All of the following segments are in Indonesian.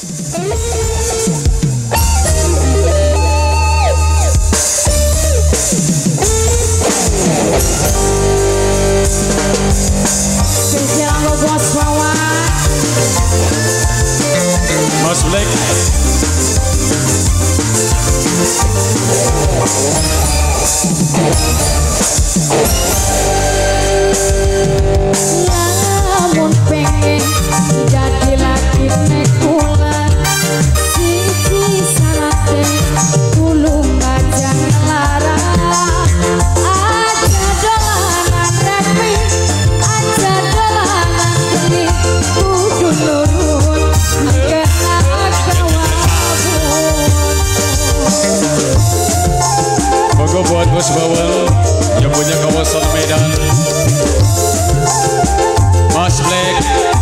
Mas Black. Namun pengen jadi lagi nekulan sisi salate tulung aja ngelarang aja dolanan repi aja dolanan geni kudu nurut ke Moga buat Bos Bawel yang punya kawasan Medan. Mas Black.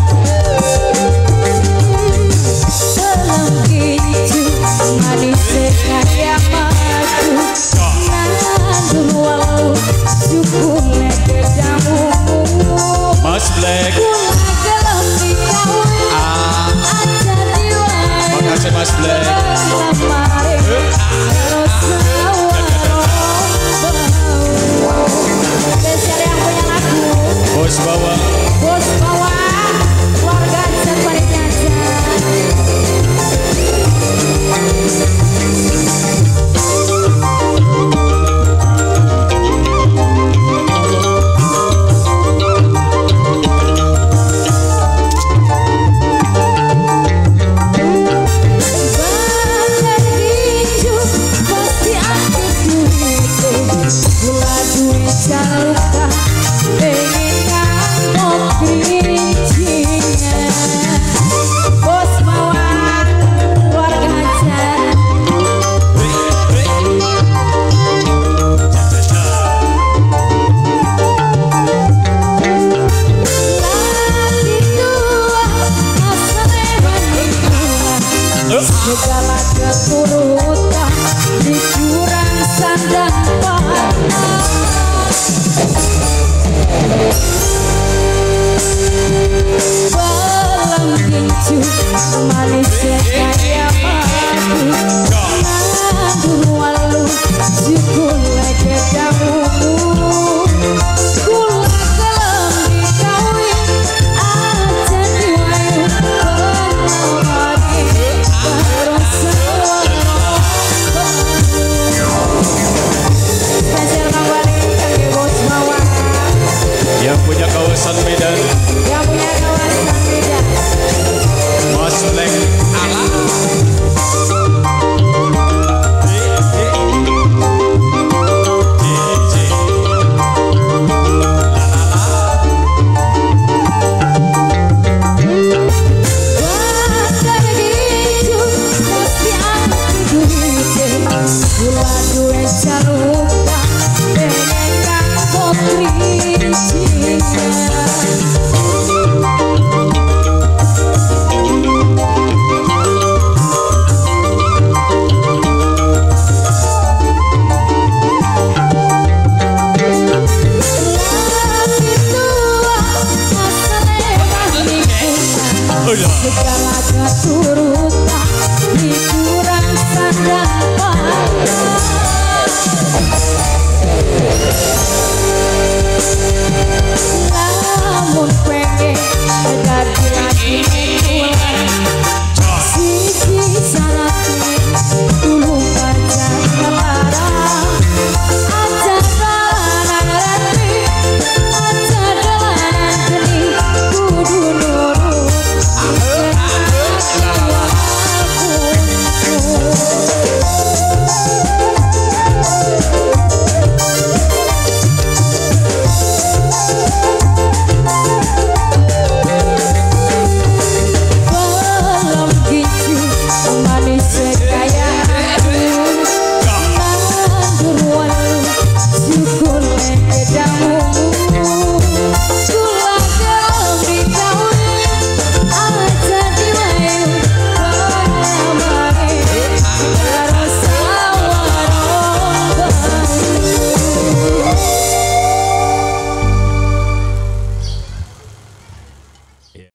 Selangkicu manisnya kayak madu nandur walau syukur leke jamu Mas Black. kula gelem dikawin aja diwai Makasih Mas Black. lamare terus spesial yang punya lagu Bos Bawel. Bos Bawang keluarga Jepang Jajan. Segala keturutan di jurang sandang panas Belang kincu manisnya kayak